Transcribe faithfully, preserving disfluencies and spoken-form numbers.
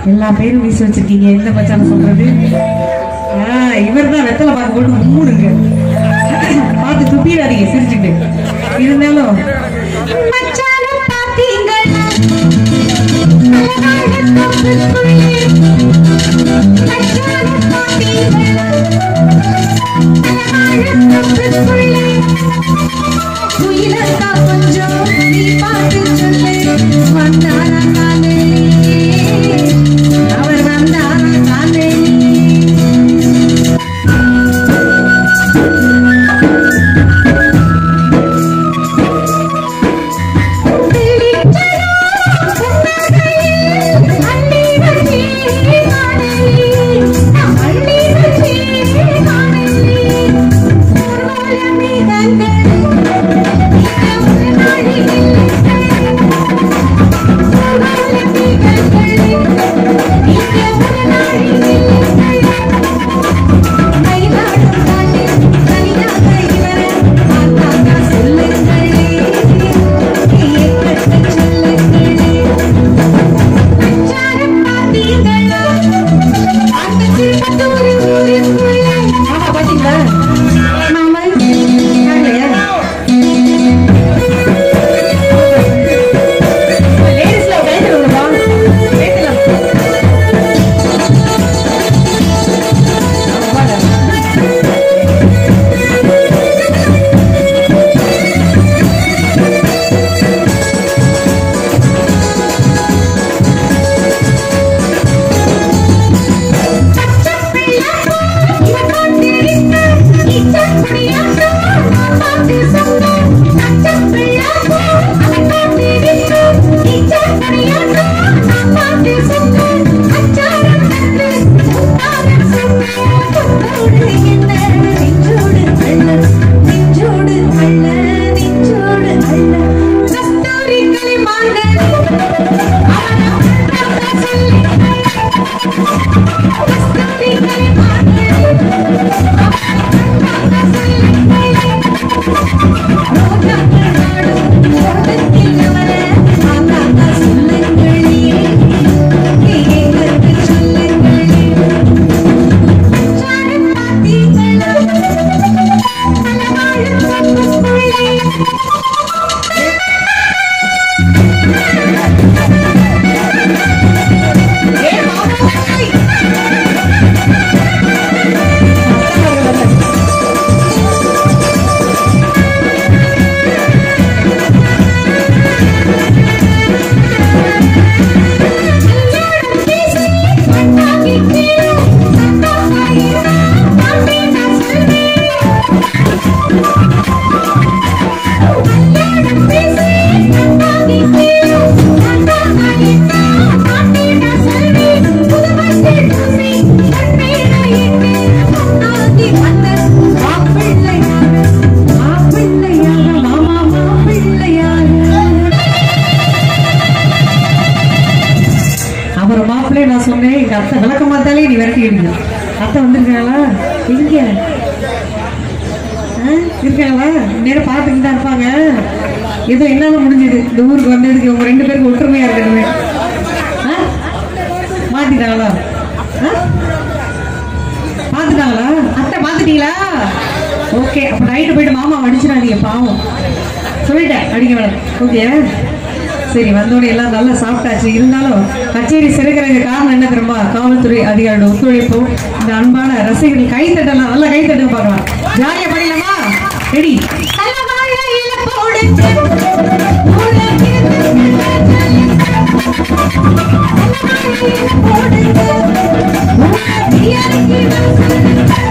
எல்லா பேரும் வீசி வச்சிருக்கீங்க. எந்த மச்சான சொல்றது? இவர் தான் வெத்தலை பார்க்க போட்டு மூடுங்க. பார்த்து துப்பிடாதீங்க சிரிச்சுட்டு. இருந்தாலும் கொஞ்சம் நீ பார்த்து சொல்லு வந்தாரா தானே அவர் வந்தாரா தானே அத்தை விளக்க மாத்தாலே நீ விரட்டி எடுங்க. அத்தை வந்திருக்காங்களா? எங்க இருக்காங்களா? நேரம் பார்த்துட்டு தான் இருப்பாங்க. ஏதோ என்னால முடிஞ்சது இந்த ஊருக்கு வந்ததுக்கு உங்க ரெண்டு பேருக்கு ஒற்றுமையா இருக்கணுமே. மாத்திட்டாங்களா? பாத்துட்டாங்களா? அத்தை பாத்துட்டீங்களா? ஓகே, அப்ப நைட்டு போயிட்டு மாமா அடிச்சிடாதீங்க, பாவம் சொல்லிட்டேன் அடிக்க வேணாம். ஓகே சரி, வந்தோடனே எல்லாம் நல்லா சாப்பிட்டாச்சு. இருந்தாலும் கச்சேரி சிறக்கிறதுக்கு காரணம் என்ன தெரியுமா? காவல்துறை அதிகாரியோட ஒத்துழைப்பு. இந்த அன்பான ரசிகர்கள் கை தட்டலாம், நல்லா கை தட்டு பார்க்கலாம். ஜாலியா பண்ணிடலாமா? ரெடி? போடு